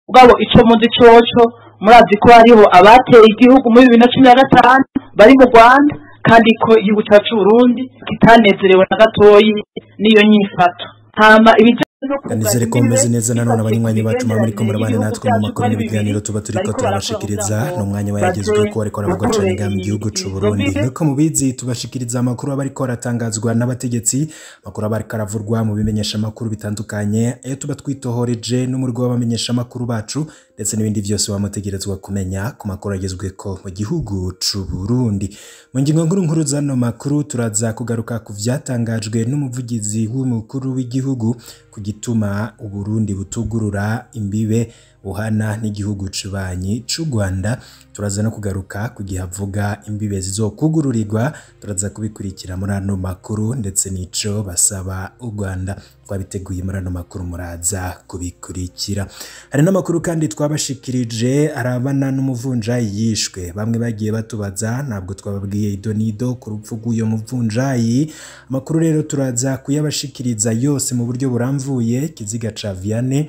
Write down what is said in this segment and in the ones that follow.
ubwabo ico muzi coco murazi ko hariho abateye igihugu muri 2015 bari mu Rwanda kandi ko igihugu cyacu Burundi kitanezerewe na gatoyi niyo nyifato hama Kanizere ko meze neza nanone abanywanyi bacu muri ko murabane natwe mu makuru n'ibiganiro tuba turiko turabashikiriza no mwanya wayagezwe ko ariko aravuga cyane mu gihugu cy'u Burundi nuko mubizi tubashikiriza amakuru abariko aratangazwa n'abategetsi makuru abariko aravurwa mu bimenyesha makuru bitandukanye ayo tuba twitohoreje n'umurwa w'abamenyesha makuru bacu ndetse n'ibindi byose bamutegerezwa kumenya ku makuru agezwe ko mu gihugu cy'u Burundi mu ngingo nkuru zano makuru turaza kugaruka ku vyatangajwe n'umuvugizi w'umukuru w'igihugu kugituma Uburundi butugurura imbibe buhana n'igihugu cubanyi c'u Rwanda turaza no kugaruka kugihavuga imbibe zizokugururirwa turaza kubikurikira muri ano makuru ndetse nico basaba u Rwanda twabiteguye muri ano makuru muraza kubikurikira hari n'amakuru kandi twabashikirije arabana n'umuvunjayi yishwe bamwe bagiye batubaza ntabwo twababwiye idonido ku rupfu rw'uyo muvunjayi amakuru rero turaza kuyabashikiriza yose mu buryo buramvuye kiziga ca Vianney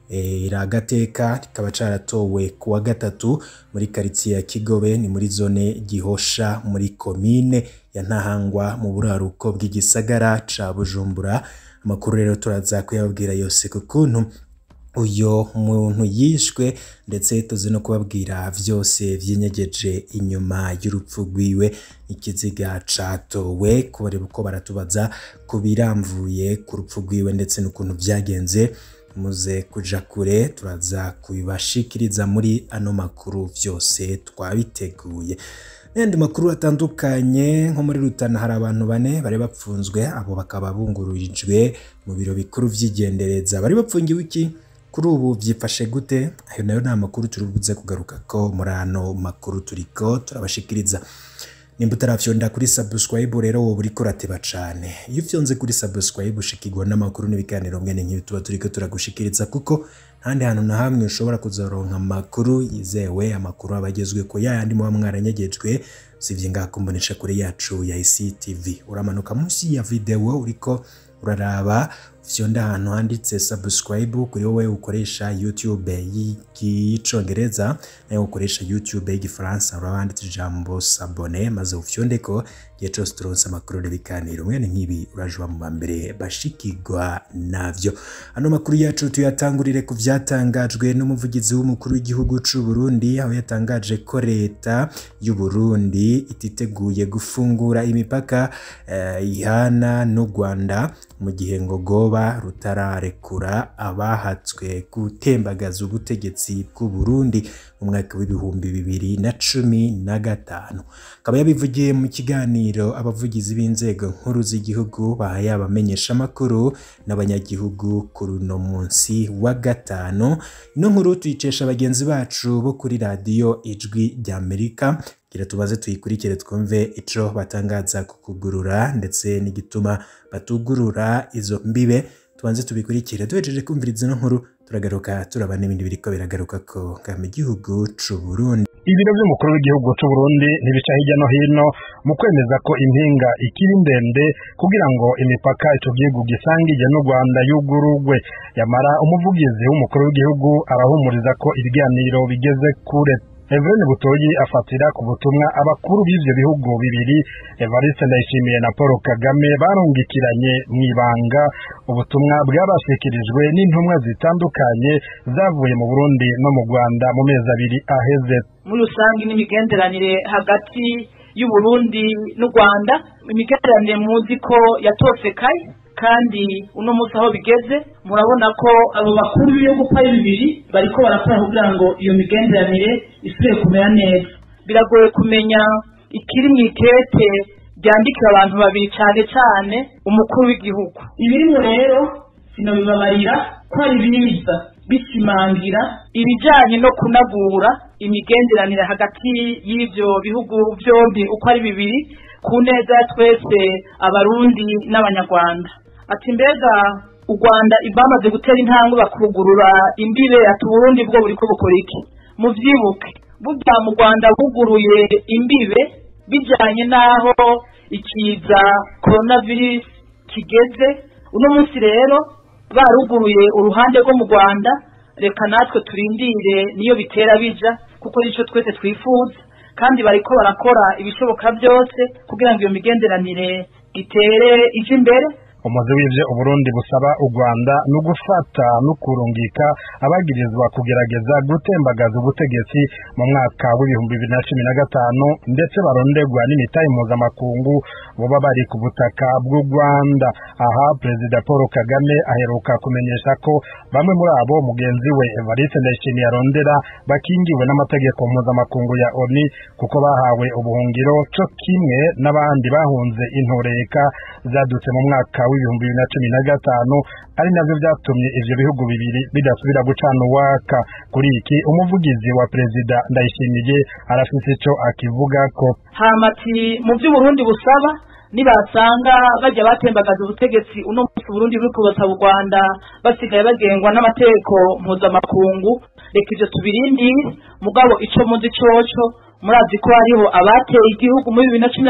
iragateka kikaba caratowe kuwa gatatu muri quartier ya Kigobe ni muri zone Gihosha muri commune ya Ntahangwa mu buraruko bw'igisagara ca Bujumbura amakuru rero turaza kuyabwira yose kukuntu uyo muntu yishwe ndetse tuzi no kubabwira vyose vyinyegeje inyuma y'urupfu rwiwe ikiziga catowe kubare uko baratubaza kubiramvuye ku rupfu rwiwe ndetse n'ukuntu vyagenze muze kuja kure turaza kubibashikiriza muri ano makuru vyose twabiteguye n'andi makuru atandukanye nko muri Rutana hari abantu bane bari bapfunzwe abo bakaba bungururijwe mu biro bikuru vy'igendereza bari bapfungiwe iki kuri ubu vyifashe gute ayo nayo nta makuru turubuze kugaruka ko muri ano makuru turiko turabashikiriza nimba utarafyonda kuri subscribe rero wowe uriko urateba cane iyo ufyonze kuri subscribe ushikirwa n'amakuru n'ibiganiro mwene nk'ibi tuba turiko turagushikiriza kuko ntandi hantu na hamwe ushobora kuzoronka amakuru yizewe amakuru abagezwe ko yandi muba mwaranyegejwe sivye ngakumbonesha kuri yacu ya ICTV uramanuka munsi ya video uriko uraraba fyonda ahantu handitse subscribe kuri wowe ukoresha YouTube y'icongereza nayo ukoresha YouTube y'igifaransa urabanditse ijambo s'abonner maze ufyondeko yecho stronsa makuru n'ibiganiro mwene nk'ibi urajwa mu bambere bashikirwa navyo ano makuru yacu tuyatangurire ku vyatangajwe n'umuvugizi w'umukuru w'igihugu c'u Burundi aho yatangaje ko leta y'u Burundi ititeguye gufungura imipaka ihana n'u Rwanda mu gihe ngo goba rutararekura abahatswe gutembagaza ubutegetsi bw'u Burundi mu mwaka w'ibihumbi 2015 akaba yabivugiye mu kiganiro abavugizi b'inzego nkuru z'igihugu bahaye abamenyesha makuru n'abanyagihugu kuri uno munsi wa gatanu ino nkuru tuyicesha bagenzi bacu bo kuri radio Ijwi ry'Amerika kira tubaze tuyikurikire twumve ico batangaza kukugurura ndetse n'igituma batugurura izo mbibe tubanze tubikurikire duhejeje kumviriza ino nkuru turagaruka turaba n'ibindi biriko biragaruka ko mu gihugu c'u Burundi ibiro by'umukuru w'igihugu c'u Burundi ntibica hirya no hino mu kwemeza ko impinga ikiri ndende kugira ngo imipaka ico gihugu gisangije n'u Rwanda yugurugwe yamara umuvugizi w'umukuru w'igihugu arahumuriza ko ibiganiro bigeze kure Evrene Butoyi afatira ku butumwa abakuru b'ivyo bihugu bibiri Evariste Ndayishimiye na Paul Kagame barungikiranye mwibanga ubutumwa bwabashikirijwe n'intumwa zitandukanye zavuye mu Burundi no mu Rwanda mu mezi abiri aheze muri rusangi n'imigenderanire hagati y'u Burundi n'u Rwanda imigenderanire muzi ko yatosekaye kandi uno munsi aho bigeze murabona ko abo bakuru b'ibihugu ko ari bibiri bariko barakora kugira ngo iyo migenderanire isubire kumera neza biragoye kumenya ikiri mw'ikete ryandikira abantu babiri cane umukuru w'igihugu ibirimo rero sinobibabarira ko ari biza bishimangira ibijanye no kunagura imigenderanire hagati y'ivyo bihugu byombi uko ari bibiri ku neza ya twese abarundi n'abanyarwanda ati mbega u Rwanda ibamaze gutera intambwe bakugurura imbibe ati Burundi bwo buriko bukora iki muvyibuke burya mu Rwanda buguruye imbibe bijanye naho ikiza coronavirus kigeze uno munsi rero baruguruye uruhande rwo mu Rwanda reka natwe turindire niyo bitera bija kuko nico twese twifuza kandi bariko barakora ibishoboka byose kugira ngo iyo migenderanire itere ije imbere. Umuzi w'ivyo Uburundi busaba u Rwanda no gufata no kurungika abagirizwa kugerageza gutembagaza ubutegetsi mu mwaka w'2015 ndetse barondegwa n'imitahe mpuzamakungu boba bari ku butaka bw'u Rwanda. Aha Perezida Paul Kagame aheruka kumenyesha ko bamwe muri abo mugenzi we Evariste Ndayishimiye arondera bakingiwe n'amategeko mpuzamakungu ya ONU kuko bahawe ubuhungiro cyo kimwe n'abandi bahunze intoreka zadutse mu mwaka w'2015 ari navyo vyatumye ivyo bihugu bibiri bidasubira gucana uwaka. Kuri iki umuvugizi wa Perezida Ndayishimiye arafise ico akivuga ko hamati mu by'Uburundi busaba nibasanga bajya batembagaza ubutegetsi uno munsi Burundi buri kubasaba u Rwanda basigaye bagengwa n'amategeko mpuzamakungu reka ivyo tubirindire mugabo ico muzi coco murazi ko hariho abateye igihugu muri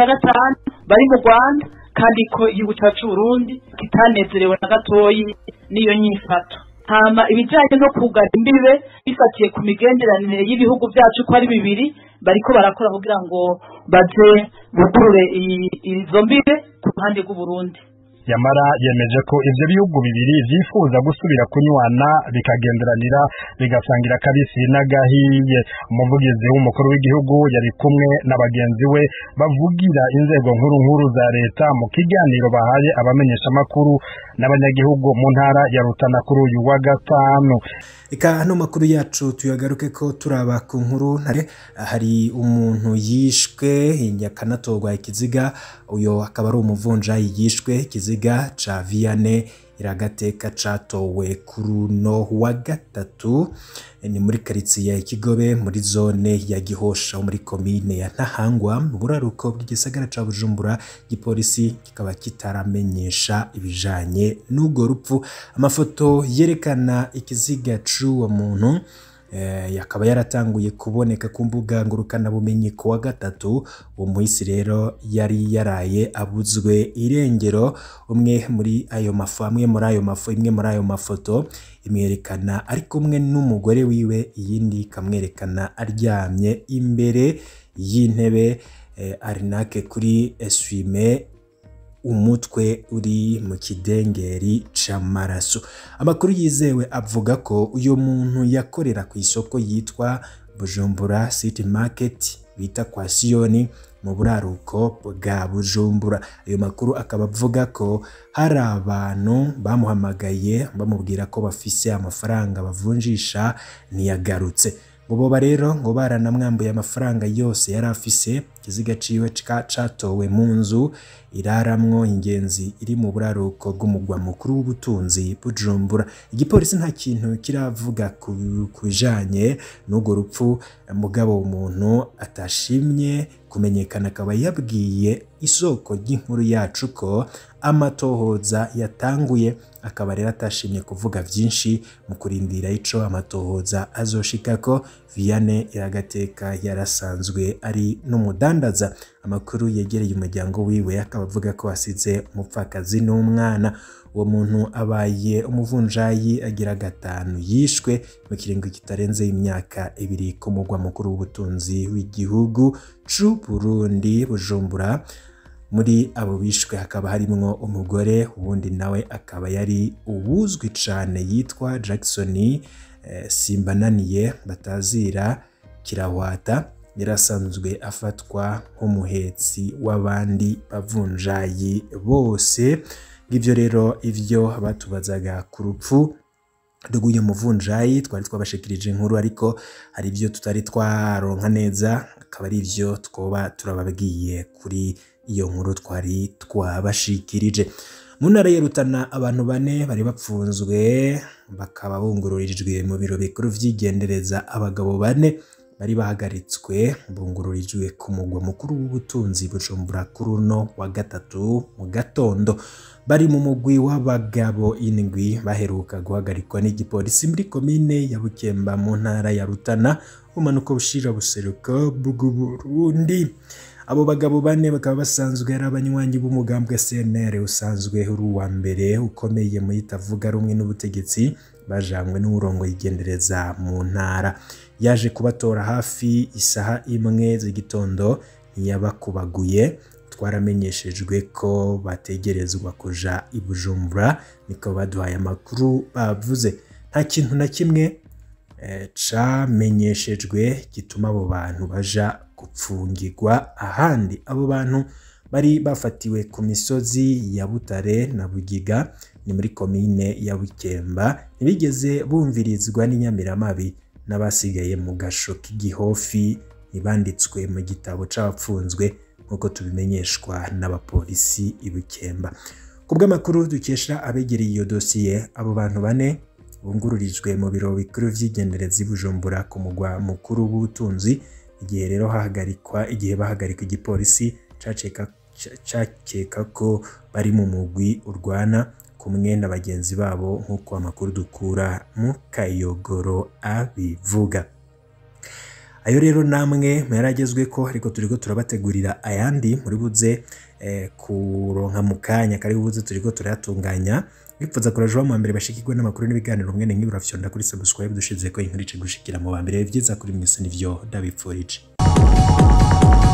2015 bari mu Rwanda kandi ko igihugu cyacu Burundi kitanezerewe na gatoyi niyo nyifato. Hama ibijanye no kugara imbibe bifatiye ku migenderanire y'ibihugu byacu ko ari bibiri bariko barakora kugira ngo baje gukurure izo mbibe ku ruhande rw'u Burundi. Yamara yemeje ko ivyo bihugu bibiri vyifuza gusubira kunywana bikagenderanira bigasangira kabisi n'agahiye. Umuvugizi w'umukuru w'igihugu yari kumwe n'abagenzi we bavugira inzego nkuru za leta mu kiganiro bahaye abamenyesha makuru n'abanyagihugu mu ntara ya Rutana kuri uyu wa gatanu. Eka hano makuru yacu tuyagaruke ko turaba ku nkuru hari umuntu yishwe yakanatorwa ikiziga, uyo akaba ari umuvunjayi yishwe ikiziga ca Vianney Iragateka catowe kuri uno wa gatatu ni muri karitsiye ya Kigobe muri zone ya Gihosha muri komine ya Ntahangwa mu buraruko bw'igisagara ca Bujumbura. Igipolisi kikaba kitaramenyesha ibijanye n'ubwo rupfu. Amafoto yerekana ikiziga c'uwo muntu yakaba yaratanguye kuboneka ku mbuga ngurukana bumenyi ku wa gatatu. Uwo muhisi rero yari yaraye abuzwe irengero. Imwe muri ayo mafoto imwerekana ari kumwe n'umugore wiwe, iyindi ikamwerekana aryamye imbere y'intebe arinake kuri eswime, umutwe uri mu kidengeri c'amaraso. Amakuru yizewe avuga ko uyo muntu yakorera ku isoko yitwa Bujumbura City Market bita kwa Siyoni mu buraruko bwa Bujumbura. Ayo makuru akaba avuga ko hari abantu bamuhamagaye bamubwira ko bafise amafaranga bavunjisha ntiyagarutse. Boba rero ngo baranamwambuye amafaranga yose yari afise. Ikiziga ciwe catowe mu nzu iraramwo ingenzi iri mu buraruko bw'umugwa mukuru w'ubutunzi Bujumbura. Igipolisi nta kintu kiravuga kubijanye n'ubwo rupfu, mugabo umuntu atashimye kumenyekana akaba yabwiye isoko ry'inkuru yacu ko amatohoza yatanguye, akaba rero atashimye kuvuga vyinshi mu kurindira ico amatohoza azoshikako. Vianney Iragateka yarasanzwe ari n'umudandaza. Amakuru yegereye umuryango wiwe akaba avuga ko asize umupfakazi n'umwana. Uwo muntu abaye umuvunjayi agira gatanu yishwe mu kiringo kitarenze imyaka 2 ku mugwa mukuru w'ubutunzi w'igihugu c'u Burundi Bujumbura. Muri abo bishwe hakaba harimwo umugore, ubundi nawe akaba yari ubuzwi cane yitwa Jackson Simbananiye batazira Kirahwata. Yarasanzwe afatwa nk'umuhetsi w'abandi bavunjayi bose. Ngivyo rero ivyo batubazaga ku rupfu rw'uyu muvunjayi twari twabashikirije inkuru, ariko hari ivyo tutari twaronka neza, akaba ari ivyo twoba turababwiye kuri iyo nkuru twari twabashikirije. Mu ntara ya Rutana abantu 4 bari bapfunzwe bakaba bungururijwe mu biro bikuru vy'igendereza. Abagabo 4 bari bahagaritswe bungururijwe ku mugwa mukuru w'ubutunzi Bujumbura kuri uno wa gatatu mu gatondo. Bari mu mugwi w'abagabo 7 baheruka guhagarikwa n'igipolisi muri komine ya Bukemba mu ntara ya Rutana umanuko bushira buseruka bw'u Burundi. Abo bagabo 4 bakaba basanzwe ari abanywanyi b'umugambwe CNL usanzwe uri uwa mbere ukomeye mu itavuga rumwe n'ubutegetsi bajanywe n'uburongo yigendereza mu ntara. Yaje kubatora hafi isaha imwe z'igitondo ntiyabakubaguye. Twaramenyeshejwe ko bategerezwa kuja i Bujumbura, niko baduhaye amakuru bavuze. Nta kintu na kimwe camenyeshejwe gituma abo bantu baja gupfungirwa ahandi. Abo bantu bari bafatiwe ku misozi ya Butare na Bugiga, ni muri komine ya Bukemba, ntibigeze bumvirizwa n'inyamiramabi. N'abasigaye mu gasho k'igihofi ntibanditswe mu gitabo c'abapfunzwe nk'uko tubimenyeshwa n'abapolisi i Bukemba. Kubw'amakuru dukesha abegereye iyo dosiye, abo bantu bane bungururijwe mu biro bikuru vy'igendereza i Bujumbura ku mugwa mukuru w'ubutunzi. Igihe rero bahagarika igipolisi cakeka ko bari mu mugwi urwana kumwe na bagenzi babo, nk'uko amakuru dukura mu Kayogoro abivuga. Ayo rero namwe yaragezwe ko, ariko turiko turabategurira ayandi muri buze kuronka mu kanya kari buze turiko turayatunganya. Bipfuza kuraje mu mbere bashikirwe n'amakuru n'ibiganiro mwene nk'ibura fyonda kuri subscribe dushize ko inkuru ice gushikira mu bambere vyiza kuri mwese nivyo ndabipfurije.